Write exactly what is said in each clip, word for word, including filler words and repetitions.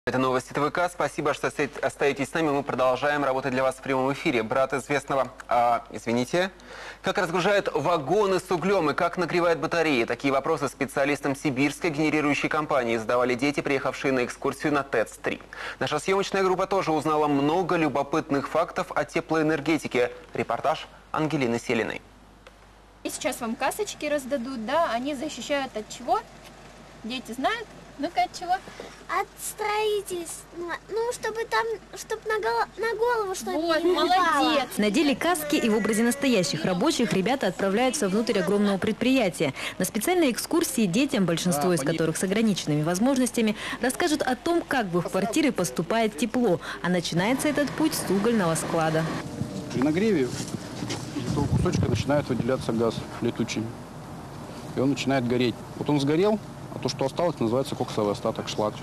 Это новости ТВК. Спасибо, что остаетесь с нами. Мы продолжаем работать для вас в прямом эфире. Брат известного, а, извините, как разгружают вагоны с углем и как нагревают батареи. Такие вопросы специалистам сибирской генерирующей компании задавали дети, приехавшие на экскурсию на ТЭЦ три. Наша съемочная группа тоже узнала много любопытных фактов о теплоэнергетике. Репортаж Ангелины Селиной. И сейчас вам касочки раздадут, да? Они защищают от чего? Дети знают? Ну-ка, от чего? От строительства. Ну, чтобы там, чтобы на, голо на голову что-то вот, не молодец. Надели каски и в образе настоящих рабочих ребята отправляются внутрь огромного предприятия. На специальной экскурсии детям, большинство из которых с ограниченными возможностями, расскажут о том, как в их квартиры поступает тепло. А начинается этот путь с угольного склада. При нагреве из этого кусочка начинает выделяться газ летучий. И он начинает гореть. Вот он сгорел, а то, что осталось, называется коксовый остаток, шлак.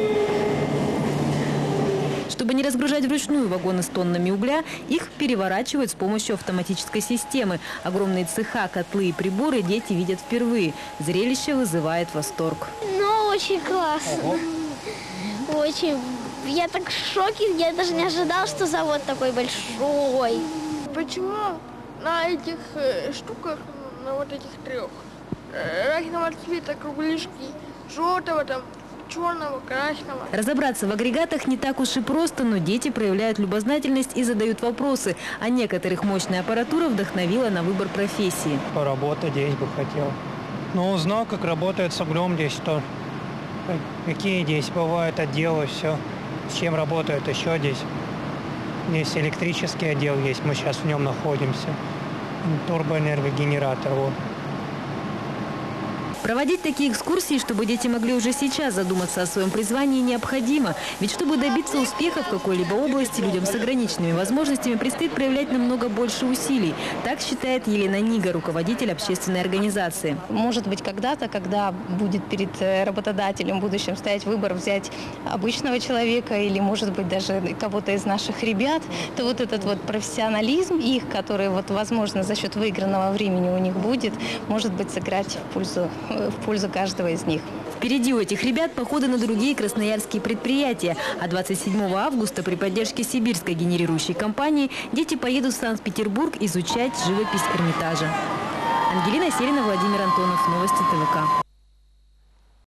Чтобы не разгружать вручную вагоны с тоннами угля, их переворачивают с помощью автоматической системы. Огромные цеха, котлы и приборы дети видят впервые. Зрелище вызывает восторг. Ну, очень классно. Ого. Очень. Я так в шоке, я даже не ожидала, что завод такой большой. Почему на этих э, штуках, на вот этих трех, разного цвета кругляшки, желтого, там, черного, красного. Разобраться в агрегатах не так уж и просто, но дети проявляют любознательность и задают вопросы. А некоторых мощная аппаратура вдохновила на выбор профессии. Поработать здесь бы хотел. Но узнал, как работает с углем здесь, что какие здесь бывают отделы, все, с чем работают еще здесь. Здесь электрический отдел есть, мы сейчас в нем находимся. Турбоэнергогенератор, вот. Проводить такие экскурсии, чтобы дети могли уже сейчас задуматься о своем призвании, необходимо. Ведь чтобы добиться успеха в какой-либо области, людям с ограниченными возможностями предстоит проявлять намного больше усилий. Так считает Елена Нига, руководитель общественной организации. Может быть, когда-то, когда будет перед работодателем в будущем стоять выбор взять обычного человека или, может быть, даже кого-то из наших ребят, то вот этот вот профессионализм их, который, вот, возможно, за счет выигранного времени у них будет, может быть, сыграть в пользу в пользу каждого из них. Впереди у этих ребят походы на другие красноярские предприятия. А двадцать седьмого августа при поддержке сибирской генерирующей компании дети поедут в Санкт-Петербург изучать живопись Эрмитажа. Ангелина Селина, Владимир Антонов. Новости ТВК.